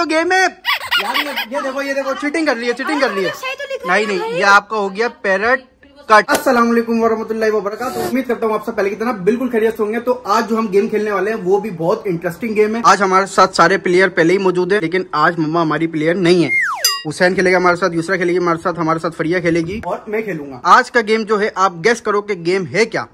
तो गेम है यार। ये देखो चीटिंग कर रही है, चीटिंग कर रही है। नहीं, ये आपका हो गया पैरट कट। अस्सलाम वालेकुम वरहमतुल्लाहि वबरकातुहू। उम्मीद करता हूँ आप सब पहले की तरह बिल्कुल खैरियत होंगे। तो आज जो हम गेम खेलने वाले हैं वो भी बहुत इंटरेस्टिंग गेम है। आज हमारे साथ सारे प्लेयर पहले ही मौजूद है, लेकिन आज मम्मा हमारी प्लेयर नहीं है। हुसैन खेलेगा हमारे साथ, यूसरा खेलेगी हमारे साथ फरिया खेलेगी और मैं खेलूंगा। आज का गेम जो है आप गेस करो कि गेम है क्या।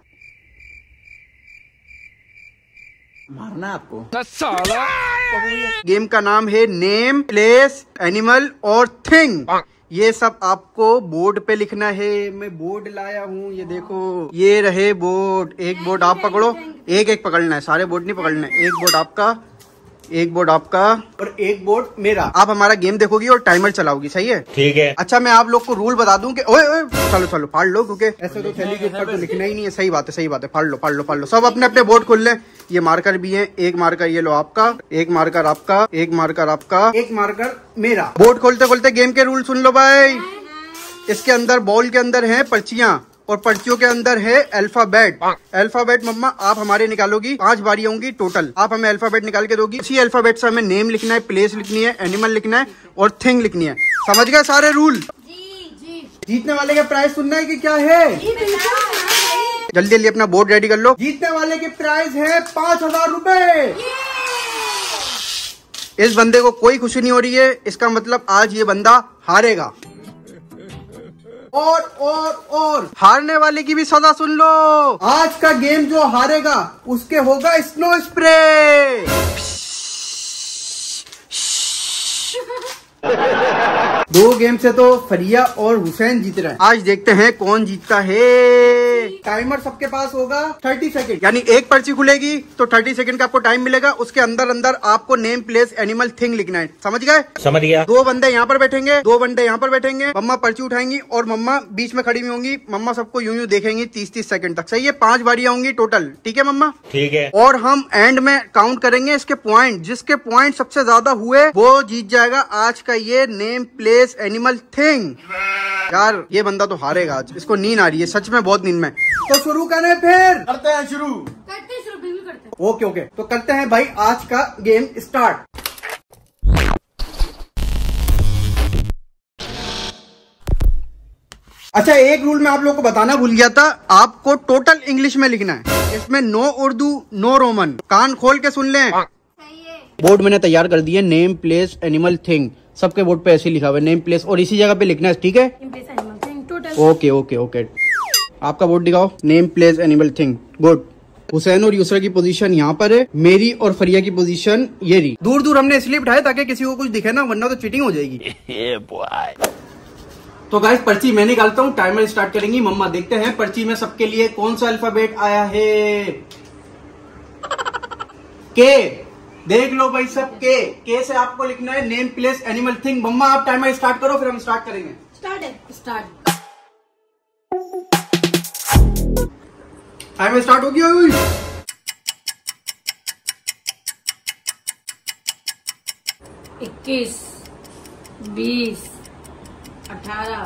मारना आपको साला। गेम का नाम है नेम प्लेस एनिमल और थिंग। ये सब आपको बोर्ड पे लिखना है। मैं बोर्ड लाया हूँ, ये देखो, ये रहे बोर्ड। एक बोर्ड आप पकड़ो, एक पकड़ना है, सारे बोर्ड नहीं पकड़ना है। एक बोर्ड आपका, एक बोर्ड आपका और एक बोर्ड मेरा। आप हमारा गेम देखोगी और टाइमर चलाओगी, सही है? ठीक है। अच्छा, मैं आप लोग को रूल बता दूं कि ओए चलो फाड़ लो, क्योंकि ऐसे तो थैली के ऊपर तो लिखना ही नहीं है। सही बात है, फाड़ लो। सब अपने अपने बोर्ड खोल ले। ये मार्कर भी है, एक मार्कर ये लो आपका, एक मार्कर आपका, एक मार्कर आपका, एक मार्कर मेरा। बोर्ड खोलते खोलते गेम के रूल सुन लो भाई। इसके अंदर बॉल के अंदर है पर्चियां और पर्चियों के अंदर है अल्फाबेट। अल्फाबेट मम्मा आप हमारे निकालोगी, 5 बारी होंगी टोटल। आप हमें अल्फाबेट निकाल के दोगी। इसी अल्फाबेट से हमें नेम लिखना है, प्लेस लिखनी है, एनिमल लिखना है और थिंग लिखनी है। समझ गए सारे रूल? जी। जीतने वाले का प्राइस सुनना है कि क्या है? जल्दी जल्दी अपना बोर्ड रेडी कर लो। जीतने वाले के प्राइस है 5000 रुपए। इस बंदे को कोई खुशी नहीं हो रही है, इसका मतलब आज ये बंदा हारेगा। और हारने वाले की भी सजा सुन लो। आज का गेम जो हारेगा उसके होगा स्नो स्प्रे। दो गेम से तो फरिया और हुसैन जीत रहे हैं। आज देखते हैं कौन जीतता है। टाइमर सबके पास होगा 30 सेकंड, यानी एक पर्ची खुलेगी तो 30 सेकंड का आपको टाइम मिलेगा। उसके अंदर आपको नेम प्लेस एनिमल थिंग लिखना है। समझ गए? समझ गया। 2 बंदे यहाँ पर बैठेंगे, 2 बंदे यहाँ पर बैठेंगे। मम्मा पर्ची उठाएंगी और मम्मा बीच में खड़ी हुई होंगी। मम्मा सबको यूं देखेंगी 30-30 सेकंड तक। सही है? 5 बारियां होंगी टोटल। ठीक है मम्मा? ठीक है। और हम एंड में काउंट करेंगे इसके पॉइंट। जिसके पॉइंट सबसे ज्यादा हुए वो जीत जाएगा आज का ये नेम प्लेस एनिमल थिंग। यार ये बंदा तो हारेगा आज, इसको नींद आ रही है सच में, बहुत नींद में। तो शुरू करें फिर? करते हैं शुरू, बिल्कुल करते हैं। ओके तो करते हैं भाई आज का गेम स्टार्ट। अच्छा, एक रूल मैं आप लोग को बताना भूल गया था। आपको टोटल इंग्लिश में लिखना है। इसमें नो उर्दू नो रोमन। कान खोल के सुन लें। बोर्ड मैंने तैयार कर दिए, नेम प्लेस एनिमल थिंग। सबके बोर्ड पे ऐसे लिखा हुआ है नेम प्लेस, और इसी जगह पे लिखना है। ठीक है? ओके। आपका बोर्ड दिखाओ। Name place animal thing. Good. Hussain और यूसरा की पोजीशन यहाँ पर है, मेरी और फरिया की पोजीशन ये रही। दूर दूर हमने इसलिए बिठाया ताकि किसी को कुछ दिखे ना, वरना तो चीटिंग हो जाएगी। तो गाइस पर्ची मैं निकालता हूँ, टाइमर स्टार्ट करेंगी मम्मा। देखते हैं पर्ची में सबके लिए कौन सा अल्फाबेट आया है। के। देख लो भाई सब, के से आपको लिखना है name place animal thing. Mamma आप टाइमर स्टार्ट करो, फिर हम स्टार्ट करेंगे। स्टार्ट। टाइमर स्टार्ट हो गया। 21, 20, 18,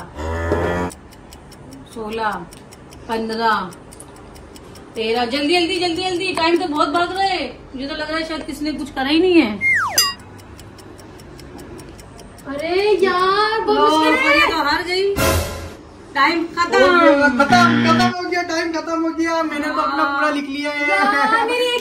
16, 15, 13। जल्दी। टाइम तो बहुत भाग रहे हैं। मुझे तो लग रहा है शायद किसी ने कुछ करा ही नहीं है। अरे यार बहुत तो हार गई। टाइम खत्म हो गया। टाइम खत्म हो गया। मैंने तो अपना पूरा लिख लिया है।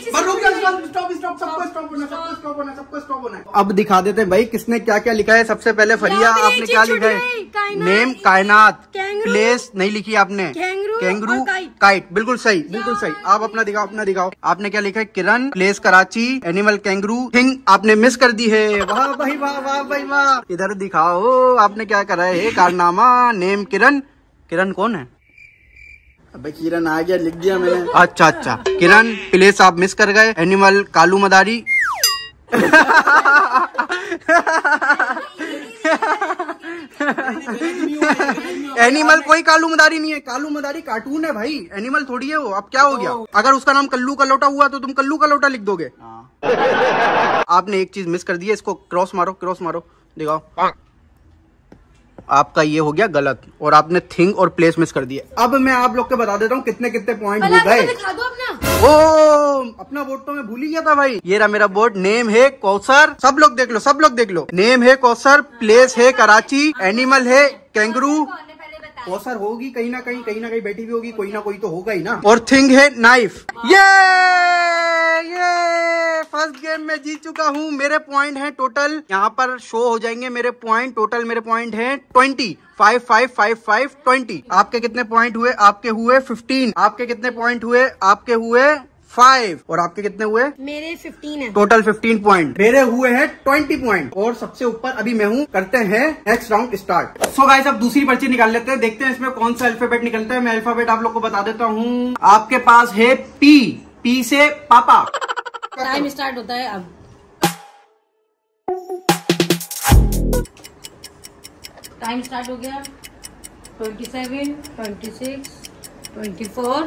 सबको स्टॉप होना है। अब दिखा देते हैं भाई किसने क्या क्या लिखा है। सबसे पहले फरिया, आपने क्या लिखा है? नेम कायनात, प्लेस नहीं लिखी आपने, कैंगरू काइट। बिल्कुल सही। आप अपना दिखाओ। आपने क्या लिखा है? Kiran, place Karachi, animal kangaroo, thing आपने मिस कर दी है। वाह भाई वाह। इधर दिखाओ आपने क्या करा है कारनामा। नेम किरण कौन है? अबे किरण आ गया, लिख दिया मैंने। अच्छा किरण। प्लेस आप मिस कर गए। एनिमल कालू मदारी। एनिमल कोई कालू मदारी नहीं है। कालू मदारी कार्टून है भाई, एनिमल थोड़ी है वो। अब क्या हो गया? अगर उसका नाम कल्लू का लोटा हुआ तो तुम कल्लू का लोटा लिख दोगे। आपने एक चीज मिस कर दी है, इसको क्रॉस मारो। दिखाओ। आपका ये हो गया गलत और आपने थिंग और प्लेस मिस कर दिया। अब मैं आप लोग को बता देता हूँ कितने कितने पॉइंट हो गए। ओ अपना बोर्ड तो मैं भूल ही गया था भाई। ये रहा मेरा बोर्ड। नेम है कौसर, सब लोग देख लो, सब लोग देख लो। नेम है कौसर, प्लेस है कराची, एनिमल है कैंगरू। कौसर होगी कहीं ना कहीं बैठी भी होगी, कोई ना कोई तो होगा ही ना। और थिंग है नाइफ। ये फर्स्ट गेम में जीत चुका हूँ। मेरे पॉइंट हैं टोटल, यहाँ पर शो हो जाएंगे मेरे पॉइंट। टोटल मेरे पॉइंट हैं 20। 5 5 5 5 20। आपके कितने पॉइंट हुए? आपके हुए 15। आपके कितने पॉइंट हुए? आपके हुए 5। और आपके कितने हुए? मेरे 15 है। Total 15 point. मेरे हुए हैं 20 पॉइंट और सबसे ऊपर अभी मैं हूँ। करते हैं next round start. So guys अब दूसरी पर्ची निकाल लेते हैं, देखते हैं इसमें कौन सा अल्फाबेट निकलता है। मैं अल्फाबेट आप लोग को बता देता हूँ। आपके पास है पी। पी से पापा। टाइम स्टार्ट होता है अब। टाइम स्टार्ट हो गया। 27, 26, 24,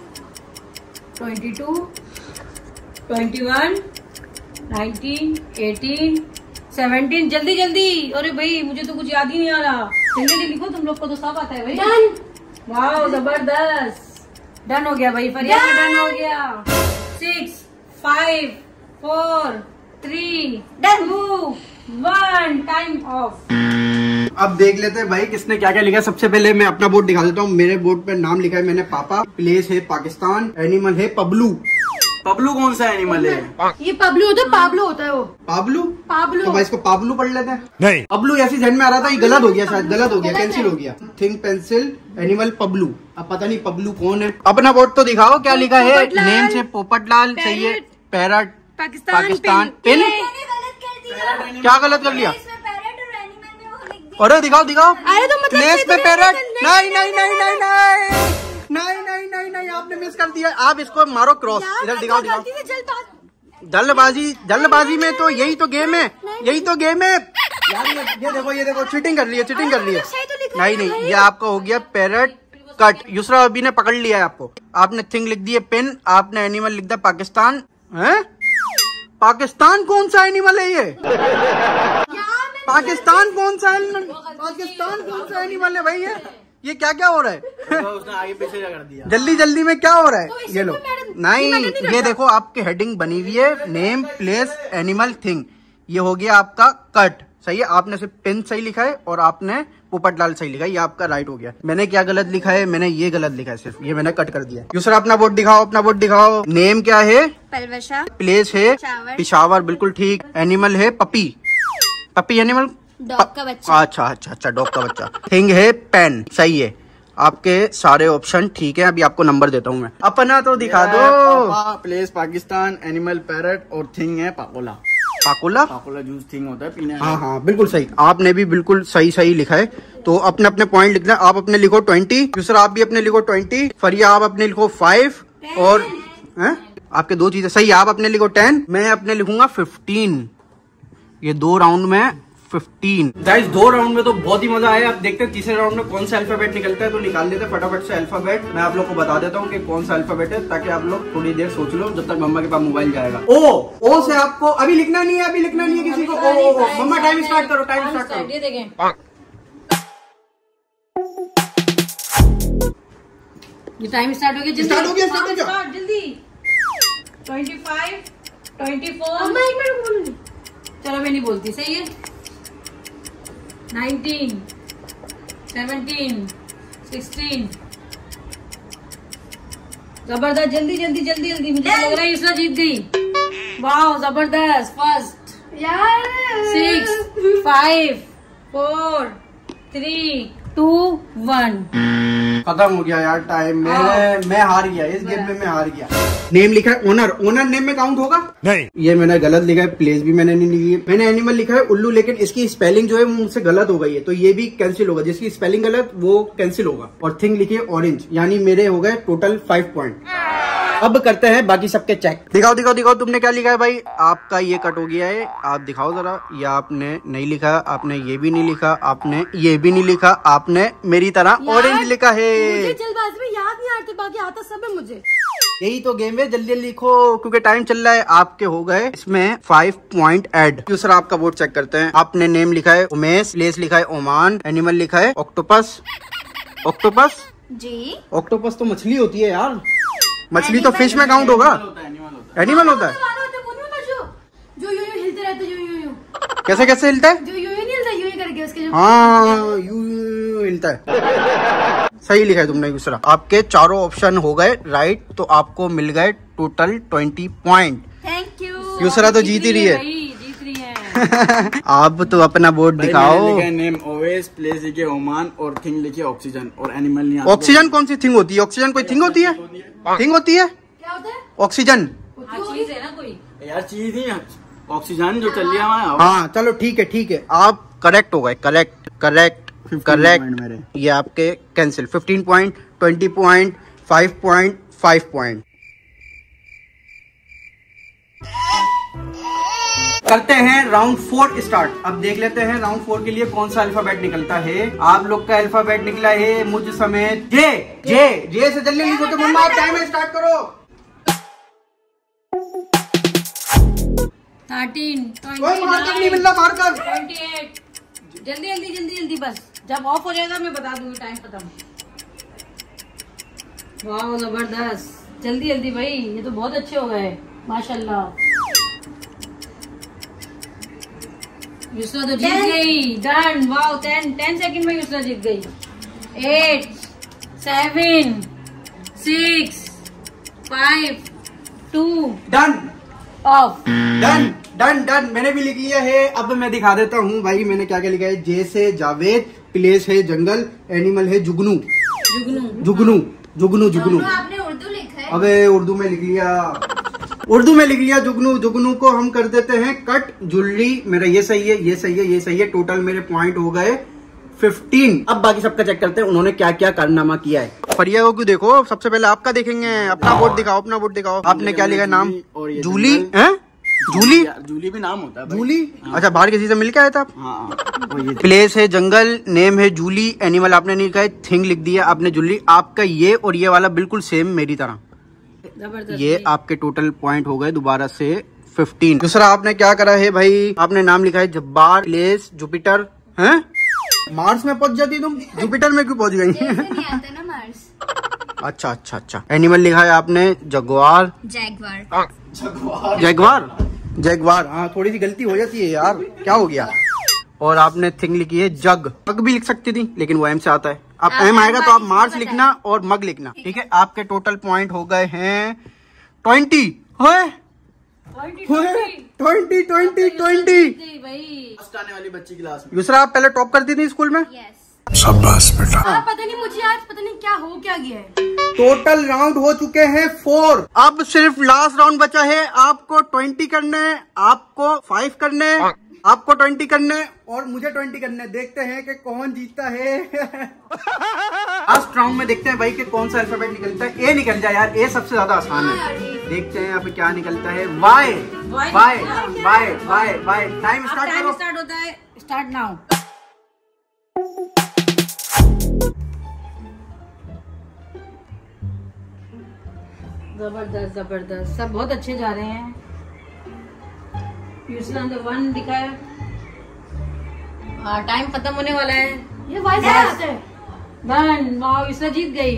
22, 21, 19, 18, 17। जल्दी जल्दी। अरे भाई मुझे तो कुछ याद ही नहीं आ रहा। जल्दी लिखो, तुम लोग को तो सब आता है भाई। डन। वाह जबरदस्त। डन हो गया भाई, फरिया में डन हो गया। 6, 5, 4, 3, 2, 1। Time off. अब देख लेते हैं भाई किसने क्या क्या लिखा है। सबसे पहले मैं अपना बोर्ड दिखा देता हूँ। मेरे बोर्ड पे नाम लिखा है मैंने पापा, प्लेस है पाकिस्तान, एनिमल है पबलू। पबलू कौन सा एनिमल है? ये पबलू होता है, पाब्लो होता है वो। पाब्लू? पाब्लो। तो भाई इसको पाब्लू पढ़ लेते हैं। नहीं, पबलू ऐसी ध्यान में आ रहा था, ये गलत हो गया, शायद गलत हो गया, कैंसिल हो गया। Thing pencil animal Pablo. अब पता नहीं पबलू कौन है। अपना बोर्ड तो दिखाओ क्या लिखा है। नेम से पोपटलाल सही है। पैरट पाकिस्तान। पिन क्या गलत कर लिया? अरे दिखाओ दिखाओ। अरे तो मतलब प्लेस पे पैरट। नहीं नहीं नहीं नहीं नहीं नहीं नहीं नहीं, आपने मिस कर दिया। आप इसको मारो क्रॉस। इधर दिखाओ दिखाओ। जल्दबाजी में तो यही तो गेम है, यही तो गेम है यार। ये देखो चीटिंग कर रही है, चीटिंग कर रही है। नहीं नहीं, ये आपका हो गया पैरट कट। यूसरा अभी ने पकड़ लिया है आपको। आपने थिंग लिख दी है पिन, आपने एनिमल लिख दिया पाकिस्तान। है पाकिस्तान कौन सा एनिमल है ये? पाकिस्तान कौन सा एनिमल? पाकिस्तान कौन सा एनिमल है भाई? ये क्या क्या हो रहा है? उसने आगे पीछे कर दिया। जल्दी जल्दी में क्या हो रहा है? ये लो। नहीं, ये देखो आपकी हेडिंग बनी हुई है नेम प्लेस एनिमल थिंग। ये हो गया आपका कट। सही है, आपने सिर्फ पिन सही लिखा है और आपने पोपटलाल सही लिखा है। ये आपका राइट हो गया। मैंने क्या गलत लिखा है? मैंने ये गलत लिखा है, सिर्फ ये मैंने कट कर दिया। दूसरा अपना बोर्ड दिखाओ, अपना बोर्ड दिखाओ। नेम क्या है? पलवशा। प्लेस है पिशावर, बिल्कुल ठीक। एनिमल है पपी। पपी एनिमल डॉग का बच्चा। अच्छा डॉग का बच्चा। थिंग है पेन, सही है। आपके सारे ऑप्शन ठीक है। अभी आपको नंबर देता हूँ मैं। अपना तो दिखा दो। प्लेस पाकिस्तान, एनिमल पैरट और थिंग है पाकोला। पाकोला? पाकोला जूस थिंग होता है पीने। हाँ बिल्कुल सही। आपने भी बिल्कुल सही लिखा है। तो अपने अपने पॉइंट लिखना। आप अपने लिखो 20। दूसरा आप भी अपने लिखो 20। फरिया आप अपने लिखो 5। और आपके दो चीजें सही। आप अपने लिखो 10, मैं अपने लिखूंगा 15। ये 2 राउंड में 15। गाइस 2 राउंड में तो बहुत ही मजा आया। अब देखते हैं तीसरे राउंड में कौन सा अल्फाबेट निकलता है। तो निकाल लेते हैं फटाफट से अल्फाबेट। मैं आप लोग को बता देता हूँ कि कौन सा अल्फाबेट है, ताकि आप लोग थोड़ी देर सोच लो जब तक मम्मा के पास मोबाइल जाएगा। ओ से आपको अभी लिखना नहीं है, अभी लिखना नहीं है किसी को। ओ मम्मा टाइम स्टार्ट करो, टाइम स्टार्ट करो। ये देखें ये टाइम स्टार्ट हो गया। स्टार्ट हो गया जल्दी। 25, 24। चलो मैं नहीं बोलती, सही है। 19, 17, 16। जबरदस्त। जल्दी जल्दी जल्दी जल्दी। मुझे लग रहा है इसरा जीत गई। वाह जबरदस्त। फर्स्ट 6, 5, 4, 3, 2, 1। खत्म हो गया यार टाइम। मैं हार गया इस गेम में, मैं हार गया। नेम लिखा है ओनर। ओनर नेम में काउंट होगा? नहीं, ये मैंने गलत लिखा है। प्लेस भी मैंने नहीं लिखी है। मैंने एनिमल लिखा है उल्लू, लेकिन इसकी स्पेलिंग जो है वो मुझसे गलत हो गई है, तो ये भी कैंसिल होगा। जिसकी स्पेलिंग गलत वो कैंसिल होगा। और थिंग लिखी है ऑरेंज, यानी मेरे हो गए टोटल 5 पॉइंट। अब करते हैं बाकी सबके चेक। दिखाओ दिखाओ दिखाओ, तुमने क्या लिखा है भाई? आपका ये कट हो गया है, आप दिखाओ जरा। ये आपने नहीं लिखा, आपने ये भी नहीं लिखा, आपने ये भी नहीं लिखा, आपने मेरी तरह ऑरेंज लिखा है। मुझे जल्दबाजी में याद नहीं आते, बाकी आता सब है मुझे। यही तो गेम है, जल्दी जल्दी लिखो क्योंकि टाइम चल रहा है। आपके हो गए इसमें 5 पॉइंट ऐड। दूसरा आपका बोर्ड चेक करते हैं। आपने नेम लिखा है उमेश, प्लेस लिखा है ओमान, एनिमल लिखा है ऑक्टोपस। ऑक्टोपस जी, ऑक्टोपस तो मछली होती है यार, मछली तो फिश में काउंट होगा। एनिमल होता है। जो यूं हिलते रहते, यूं कैसे कैसे हिलता है? जो यूं नहीं हिलता, यूं करके उसके जो हाँ यू हिलता है। सही लिखा है तुमने दूसरा। आपके चारों ऑप्शन हो गए राइट, तो आपको मिल गए टोटल 20 पॉइंट। Thank you. दूसरा तो जीत ही रही है। जीत रही है। आप तो अपना बोर्ड दिखाओ। नेम ओवेस, प्लेस लिखे ओमान और थिंग लिखे ऑक्सीजन और एनिमल नहीं। ऑक्सीजन कौन सी थिंग होती है? ऑक्सीजन कोई थिंग होती है? थिंग होती है? क्या होता है? ऑक्सीजन चीज है ना कोई यार, चीज ही ऑक्सीजन जो चल रहा है। हाँ चलो ठीक है, आप करेक्ट हो गए। करेक्ट। मेरे ये आपके cancel. 15 point, 20 point, 5 point, 5 point. करते हैं राउंड 4 स्टार्ट। अब देख लेते हैं राउंड 4 के लिए कौन सा अल्फाबेट निकलता है। आप लोग का अल्फाबेट निकला है मुझ समेत जे से जल्दी लिखो। तो मम्मा टाइम स्टार्ट करो। 13, कोई मार्कर नहीं मिल रहा, मार्कर 28। जल्दी बस, जब ऑफ हो जाएगा मैं बता दूंगी टाइम खत्म। वाह जबरदस्त, जल्दी भाई, ये तो बहुत अच्छे हो गए माशाल्लाह। युसरा तो जीत गई। डन। वाह 10 सेकंड में युसरा जीत गई। 8, 7, 6, 5, 2 डन ऑफ। डन। मैंने भी लिख लिया है। अब मैं दिखा देता हूँ भाई मैंने क्या क्या लिखा है। जे से जावेद, प्लेस है जंगल, एनिमल है जुगनू। आपने उर्दू लिखा है? अबे उर्दू में लिख लिया जुगनू को हम कर देते हैं कट। जुल्ली मेरा ये सही है। टोटल मेरे पॉइंट हो गए 15। अब बाकी सबका चेक करते हैं उन्होंने क्या क्या कारनामा किया है। फरिया को क्यों देखो, सबसे पहले आपका देखेंगे। अपना बोर्ड दिखाओ। आपने क्या लिखा है नाम? जूली है? जूली भी नाम होता है भाई। जूली? अच्छा, बाहर किसी से मिल के आया था आप? हाँ। प्लेस है जंगल, नेम है जूली, एनिमल आपने नहीं लिखा है, थिंग लिख दिया आपने जूली। आपका ये और ये वाला बिल्कुल सेम मेरी तरह। ये आपके टोटल पॉइंट हो गए दोबारा से 15। दूसरा आपने क्या करा है भाई, आपने नाम लिखा है जब्बार, प्लेस जुपिटर है। मार्स में पहुंच जाती तुम, जुपिटर में क्यों पहुंच गई? नहीं आता ना मार्स। अच्छा। एनिमल लिखा है आपने जगुआर। जगुआर। हाँ थोड़ी सी गलती हो जाती है यार, क्या हो गया। और आपने थिंग लिखी है जग भी लिख सकती थी लेकिन वो एम से आता है। अब एम आएगा तो आप मार्स लिखना और मग लिखना, ठीक है। आपके टोटल पॉइंट हो गए हैं 20। 20। फर्स्ट आने वाली बच्ची क्लास में। दूसरा आप पहले टॉप करती थी स्कूल में। शाबाश बेटा। पता नहीं मुझे आज पता नहीं क्या गया है। टोटल राउंड हो चुके हैं 4। अब सिर्फ लास्ट राउंड बचा है। आपको 20 करने, आपको 5 करने, आपको 20 करने और मुझे 20 करने। देखते हैं कि कौन जीतता है। लास्ट राउंड में देखते हैं भाई कि कौन सा अल्फाबेट निकलता है। ए निकल जाए यार, ए सबसे ज्यादा आसान है। देखते हैं अब क्या निकलता है। वाई। टाइम स्टार्ट करो। स्टार्ट होता है, स्टार्ट नाउ। जबरदस्त, सब बहुत अच्छे जा रहे हैं। यूसरा ने 1 लिखा है। टाइम खत्म होने वाला है। ये वॉइस है। डन। वाह यूसरा जीत गई।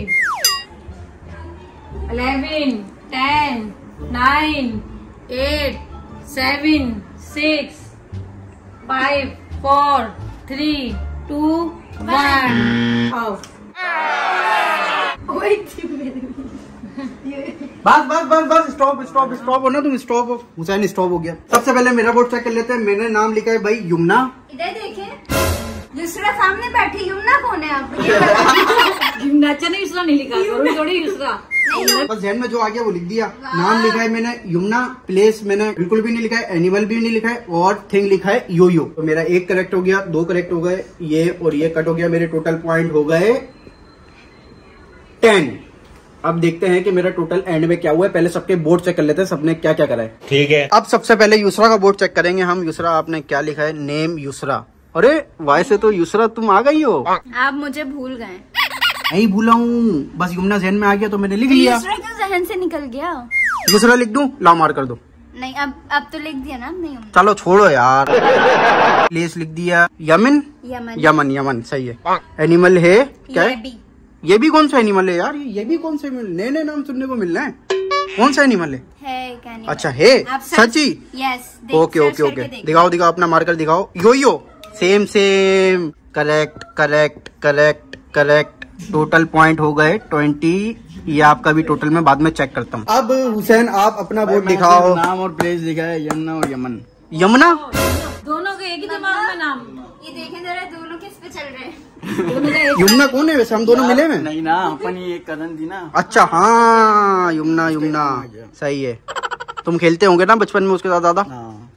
11, 10, 9, 8, 7, 6, 5, 4, 3, 2, 1 ऑफ। बस स्टॉप हो ना तुम। स्टॉप हो हुसैन, स्टॉप हो गया। सबसे पहले मेरा बोर्ड चेक कर लेते हैं। मैंने नाम लिखा है भाई यमुना। इधर देखें, दूसरा सामने बैठी यमुना कौन है आप? यूसरा ने यूसरा नहीं लिखा, जरूरी थोड़ी यूसरा। बस जहन में जो आ गया वो लिख दिया। नाम लिखा है मैंने यमुना, प्लेस मैंने बिल्कुल भी नहीं लिखा है, एनिमल भी नहीं लिखा है और थिंग लिखा है यो। तो मेरा 1 करेक्ट हो गया, 2 करेक्ट हो गए, ये और ये कट हो गया। मेरे टोटल पॉइंट हो गए 10। अब देखते हैं कि मेरा टोटल एंड में क्या हुआ है। पहले सबके बोर्ड चेक कर लेते हैं, सबने क्या क्या करा है। ठीक है। अब सबसे पहले यूसरा का बोर्ड चेक करेंगे हम। यूसरा आपने क्या लिखा है? नेम यूसरा। अरे वाई से तो यूसरा तुम आ गई हो। आप मुझे भूल गए। नहीं भूला हूँ, बस यमुना जहन में आ गया तो मैंने लिख लिया। दूसरा क्यों जहन से निकल गया? दूसरा लिख दूं? ला मार कर दो। नहीं अब तो लिख दिया ना। नहीं चलो छोड़ो यार। प्लेस लिख दिया यमन। यमन यमन सही है। एनिमल है क्या है? ये भी कौन सा एनिमल है यार? ये भी कौन सा नए नए नाम सुनने को मिल रहे हैं। कौन सा एनिमल है? अच्छा है सच्ची? यस। ओके ओके ओके, दिखाओ दिखाओ अपना मार्कर दिखाओ। Yo same same, correct correct correct correct. Total point हो गए 20। ये आपका भी टोटल में बाद में चेक करता हूँ। अब हुसैन आप अपना बोर्ड दिखाओ। नाम और प्लेस दिखा है, यमुना और यमन। यमुना दोनों के एक ही दिमाग में नाम। ये देखें जरा दोनों किस पे चल रहे हैं। यमुना कौन है वैसे? हम दोनों मिले में? नहीं ना, अपन ही एक कजन थी ना। अच्छा हाँ, यमुना यमुना सही है। तुम खेलते होंगे ना बचपन में उसके साथ ज्यादा?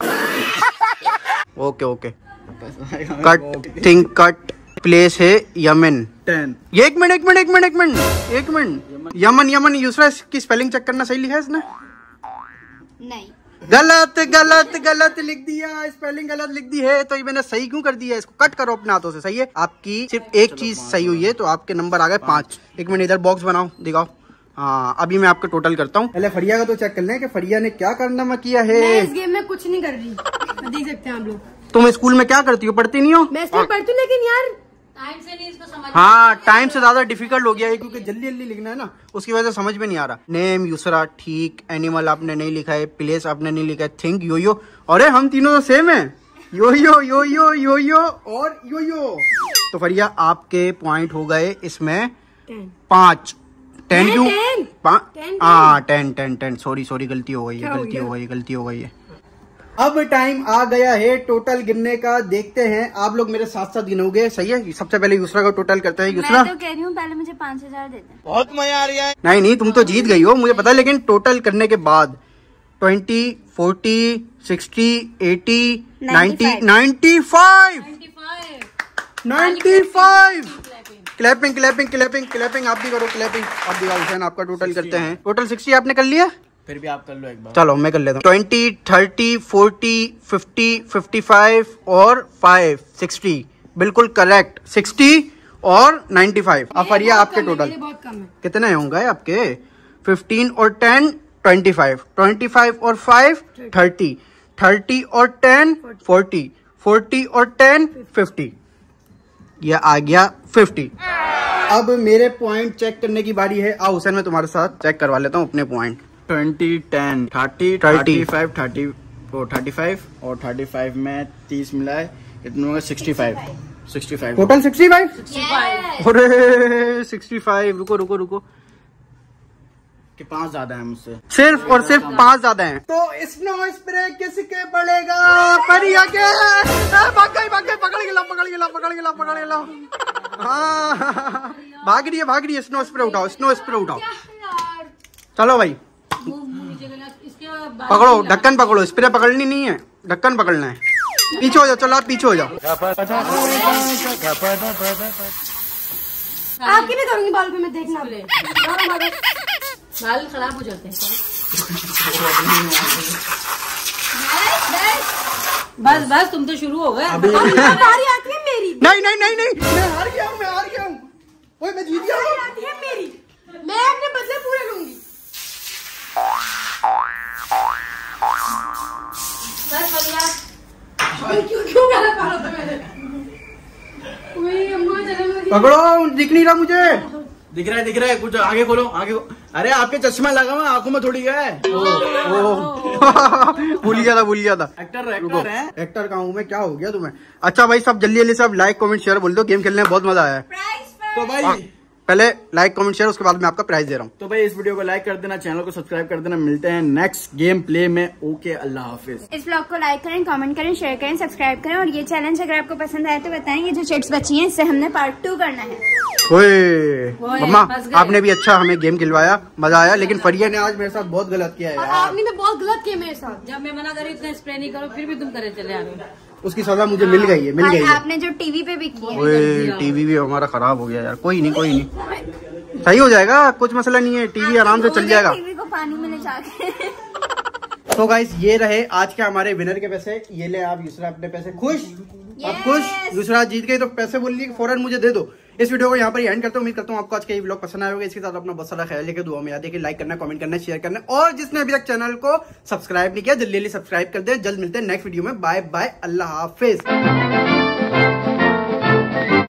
Okay okay. Cut think cut. Place है यमन। 10। ये एक मिनट। यमन यमन यूसरा की स्पेलिंग चेक करना, सही लिखा है इसने? नहीं गलत गलत गलत लिख दिया, स्पेलिंग गलत लिख दी है। तो ये मैंने सही क्यों कर दिया? इसको कट करो अपने हाथों से। सही है, आपकी सिर्फ एक चीज सही हुई है तो आपके नंबर आ गए 5। एक मिनट इधर बॉक्स बनाओ, दिखाओ। हाँ अभी मैं आपका टोटल करता हूँ। पहले फरिया का तो चेक कर लें कि फरिया ने क्या कारनामा किया है। मैं इस गेम में कुछ नहीं कर रही, देख सकते हैं आप लोग। तुम स्कूल में क्या करती हो? पढ़ती नहीं हो? मैं इसमें पढ़ती हूँ लेकिन यार टाइम से नहीं इसको समझ। हाँ टाइम से ज्यादा डिफिकल्ट हो गया है क्योंकि जल्दी जल्दी लिखना है ना, उसकी वजह से समझ में नहीं आ रहा। नेम यूसरा ठीक, एनिमल आपने नहीं लिखा है, प्लेस आपने नहीं लिखा है, थिंक यो। अरे हम तीनों तो सेम है। यो और यो। तो फरिया आपके पॉइंट हो गए इसमें 5। 10 क्यों? 10। सॉरी गलती हो गई है। अब टाइम आ गया है टोटल गिनने का। देखते हैं आप लोग मेरे साथ साथ गिनोगे, सही है? सबसे पहले यूसरा का टोटल करते हैं। यूसरा मैं तो कह रही हूँ पहले मुझे 5000 दे दे। बहुत मजा आ रहा है। नहीं तुम तो जीत गई हो मुझे पता है, लेकिन टोटल करने के बाद 20, 40, 60, 80, 90, 95। क्लैपिंग आप भी करो। क्लैपिंग आप दिखाओ हुसैन, आपका टोटल करते हैं। टोटल 60 आपने कर लिया? फिर भी आप कर लो एक बार। चलो मैं कर लेता हूँ। 20, 30, 40, 50, 55 और 5, 60 बिल्कुल करेक्ट। 60 और 95। अब फरिया आपके टोटल बहुत कम है। कितने होंगे आपके? 15 और 10 25, 25 और 5 30, 30 और 10 40, 40 और 10 50। यह आ गया 50। अब मेरे पॉइंट चेक करने की बारी है। आओ हुसैन मैं तुम्हारे साथ चेक करवा लेता हूँ अपने पॉइंट। 20, 10, 30, 35, 30 और 35 और 35 में 30 मिला है, इतना होगा 65। टोटल 65। अरे 65। रुको कि 5 ज्यादा है मुझसे। सिर्फ और सिर्फ 5 ज्यादा हैं। तो स्नो स्प्रे किसके पड़ेगा? फरिया के। भाग गई पकड़ गिला। हाँ भाग रही है। स्नो स्प्रे उठाओ। चलो भाई पकड़ो, ढक्कन पकड़ो। स्प्रे पकड़नी नहीं है, ढक्कन पकड़ना है। पीछे हो जाओ, चलो आप पीछे हो जाओ। आपकी भी करूंगी बाल पे, मैं देखना। बाल खराब हो जाते हैं। बस तुम तो शुरू हो गए। बारी आती है मेरी। नहीं मैं हार गया हूँ। ओए मैं जीत गया हूँ। आती है मेरी, मैं अपने बदले पूरे लूंगी। क्यों गलत मारा था मैंने? पकड़ो, दिख नहीं रहा मुझे। दिख रहा है कुछ। आगे खोलो। अरे आपके चश्मा लगा हुआ, आंखों में थोड़ी गया है। भूल गया था। एक्टर का हूँ मैं, क्या हो गया तुम्हें? अच्छा भाई सब जल्दी सब लाइक कमेंट शेयर बोल दो। गेम खेलने में बहुत मजा आया है। तो भाई पहले लाइक कमेंट शेयर, उसके बाद मैं आपका प्राइस दे रहा हूँ। तो भाई इस वीडियो को लाइक कर देना, चैनल को सब्सक्राइब कर देना। मिलते हैं नेक्स्ट गेम प्ले में। ओके अल्लाह हाफिज। इस ब्लॉग को लाइक करें, कमेंट करें, शेयर करें, सब्सक्राइब करें और ये चैलेंज अगर आपको पसंद आए तो बताएं। ये जो चिट्स बची हैं इससे हमने पार्ट 2 करना है। मम्मा आपने भी अच्छा हमें गेम खिलवाया, मजा आया। लेकिन फरिया ने आज मेरे साथ बहुत गलत किया है यार। आपने भी बहुत गलत किया मेरे साथ। जब मैं मना करी इतना स्प्रे नहीं करो, फिर भी तुम करे चले आ गए। उसकी सजा मुझे मिल गई है। आपने जो टीवी पे भी किया। टीवी भी हमारा खराब हो गया यार। कोई नहीं सही हो जाएगा, कुछ मसला नहीं है। टीवी आराम से चल जाएगा। टीवी को पानी में ले जाके। तो गाइस ये रहे आज के हमारे विनर के पैसे। ये ले आप यूसरा अपने पैसे। खुश? आप खुश? यूसरा जीत गई तो पैसे बोल लिए फौरन मुझे दे दो। इस वीडियो को यहाँ पर एंड करता हूँ। उम्मीद करता हूँ आपको आज का ये व्लॉग पसंद आया होगा। इसके साथ अपना बहुत सारा ख्याल लेकर दुआ में याद है कि लाइक करना, कमेंट करना, शेयर करना, और जिसने अभी तक चैनल को सब्सक्राइब नहीं किया जल्दी सब्सक्राइब कर दे। जल्द मिलते हैं नेक्स्ट वीडियो में। बाय बाय, अल्लाह हाफिज।